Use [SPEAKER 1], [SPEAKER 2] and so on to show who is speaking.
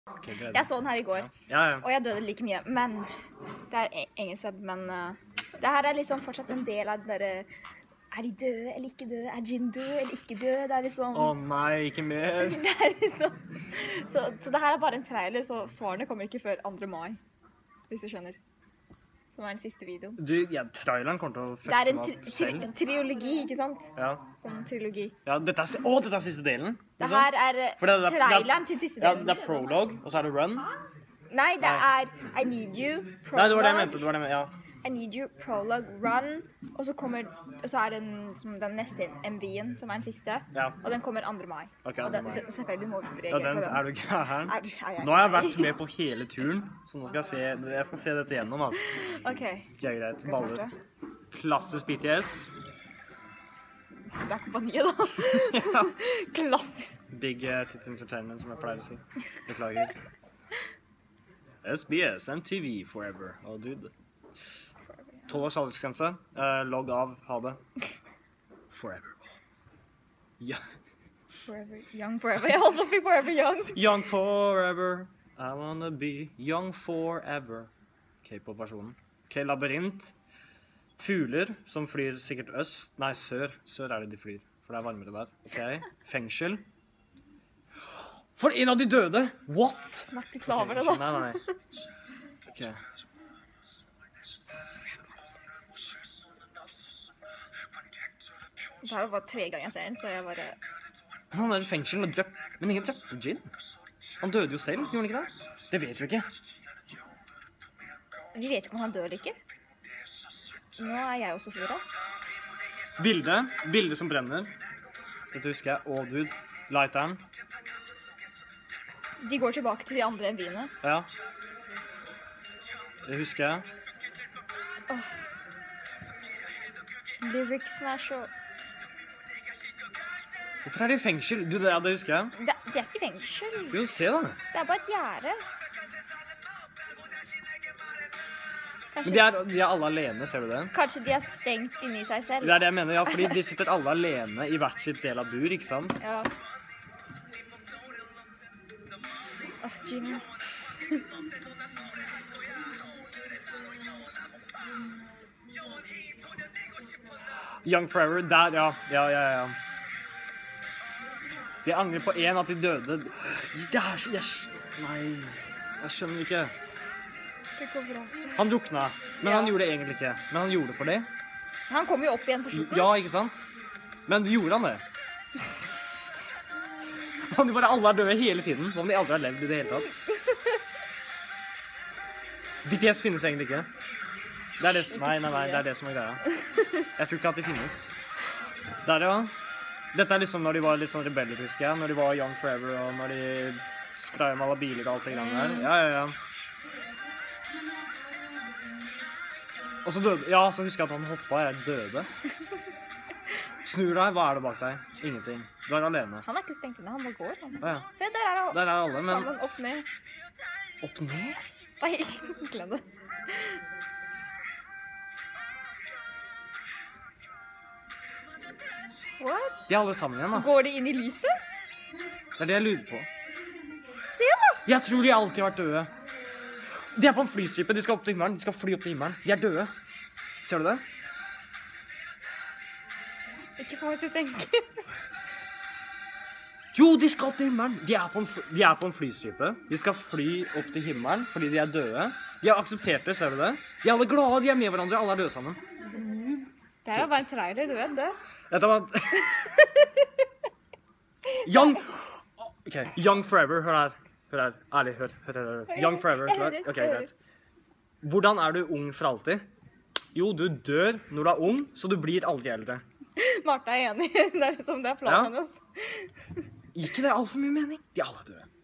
[SPEAKER 1] Okay,
[SPEAKER 2] Jeg så den her i går,
[SPEAKER 1] ja.
[SPEAKER 2] og jeg døde like mye, men det er engelsk, men det her er liksom fortsatt en del av det der, er de døde eller ikke døde, er Jin død eller ikke død, det er liksom...
[SPEAKER 1] Nei, ikke mer.
[SPEAKER 2] Det er liksom... Så det her er bare en trailer, så svarene kommer ikke før 2. mai, hvis du skjønner. Som er den siste videoen.
[SPEAKER 1] Traileren kommer til å fucke
[SPEAKER 2] meg
[SPEAKER 1] selv.
[SPEAKER 2] Det er en trilogi, ikke sant?
[SPEAKER 1] Ja.
[SPEAKER 2] Sånn trilogi.
[SPEAKER 1] Ja, dette er siste delen.
[SPEAKER 2] Det her er traileren til siste delen.
[SPEAKER 1] Ja, det er prologue, og så er det run.
[SPEAKER 2] Nei, det er I Need You, prologue.
[SPEAKER 1] Nei, det var det jeg mente, ja.
[SPEAKER 2] I Need You, prologue, run, og så er det den neste MV-en, som er den siste, og den kommer 2. mai.
[SPEAKER 1] Ok, 2. mai.
[SPEAKER 2] Og selvfølgelig må vi
[SPEAKER 1] reagere på den. Er du gæren? Nå har jeg vært med på hele turen, så nå skal jeg se dette gjennom, altså.
[SPEAKER 2] Ok.
[SPEAKER 1] Greit, baller. Klassisk BTS.
[SPEAKER 2] Det er kompaniet, da. Klassisk.
[SPEAKER 1] Big Tit Entertainment, som jeg pleier å si. Beklager. SBS, MTV, forever. Å, dude. 12 års aldersgrense. Logg av. Ha det. Forever. Ja.
[SPEAKER 2] Forever. Young forever. Jeg holdt på å si forever young.
[SPEAKER 1] Young forever. I wanna be young forever. K-pop-versjonen. Ok, labyrint. Fugler som flyr sikkert øst. Nei, sør. Sør er det de flyr, for det er varmere der. Ok. Fengsel. For en av de døde! What?
[SPEAKER 2] Snakk litt lavere, da.
[SPEAKER 1] Nei. Ok.
[SPEAKER 2] Det her var bare 3 ganger jeg ser den, så jeg bare...
[SPEAKER 1] Han er i fengsel og drept, men ingen drepte Jin. Han døde jo selv, gjorde han ikke det? Det vet vi ikke.
[SPEAKER 2] Vi vet ikke om han dør eller ikke. Nå er jeg også forvirret.
[SPEAKER 1] Bilde som brenner. Dette husker jeg. Å, dude. Lighteren.
[SPEAKER 2] De går tilbake til de andre MV-ene.
[SPEAKER 1] Ja. Det husker jeg.
[SPEAKER 2] Lyricsene er så...
[SPEAKER 1] Hvorfor er det i fengsel? Du, det husker jeg.
[SPEAKER 2] Det er ikke fengsel.
[SPEAKER 1] Jo, se da.
[SPEAKER 2] Det er bare et gjerde.
[SPEAKER 1] Men de er alle alene, ser du det?
[SPEAKER 2] Kanskje de er stengt inni seg selv.
[SPEAKER 1] Det er det jeg mener, ja, fordi de sitter alle alene i hvert sitt del av bur, ikke sant?
[SPEAKER 2] Ja. Jimmy.
[SPEAKER 1] Young Forever, der, ja. De angrer på at de døde. Det er så... Nei, jeg skjønner ikke.
[SPEAKER 2] Det går bra.
[SPEAKER 1] Han drukna, men han gjorde det egentlig ikke. Men han gjorde det for det.
[SPEAKER 2] Han kom jo opp igjen på slutten.
[SPEAKER 1] Ja, ikke sant? Men gjorde han det? Om de bare alle er døde hele tiden, om de aldri har levd i det hele tatt. BTS finnes egentlig ikke. Det er det, nei, det er det som er greia. Jeg tror ikke at de finnes. Der, ja. Dette er liksom når de var litt sånn rebeller, husker jeg. Når de var Young Forever, og når de sprayet med alle biler og alt det grann der. Ja. Og så døde, ja, så husker jeg at han hoppet, jeg døde. Snur deg, hva er det bak deg? Ingenting. Du er alene.
[SPEAKER 2] Han er ikke stengt inne, han bare går. Han.
[SPEAKER 1] Ja.
[SPEAKER 2] Se, der er
[SPEAKER 1] alle, men...
[SPEAKER 2] Sammen, opp ned.
[SPEAKER 1] Opp ned?
[SPEAKER 2] Det er helt glem det. What?
[SPEAKER 1] De er alle sammen igjen, da.
[SPEAKER 2] Går de inn i lyset?
[SPEAKER 1] Det er det jeg lurer på.
[SPEAKER 2] Se da!
[SPEAKER 1] Jeg tror de alltid har vært døde. De er på en flystripe, de skal opp til himmelen. De skal fly opp til himmelen. De er døde. Ser du det?
[SPEAKER 2] Ikke få meg til å tenke.
[SPEAKER 1] Jo, de skal opp til himmelen. De er på en flystripe. De skal fly opp til himmelen fordi de er døde. De har akseptert det, ser du det? De er alle glade, de er med hverandre, alle er døde sammen.
[SPEAKER 2] Det er jo bare en trailer, du vet det.
[SPEAKER 1] Dette var... Young Forever, hør her. Hør her, ærlig, hør. Young Forever, klar? Ok, greit. Hvordan er du ung for alltid? Jo, du dør når du er ung, så du blir aldri eldre.
[SPEAKER 2] Martha er enig, det er planen hennes.
[SPEAKER 1] Gir ikke det alt for mye mening? De alle er døde.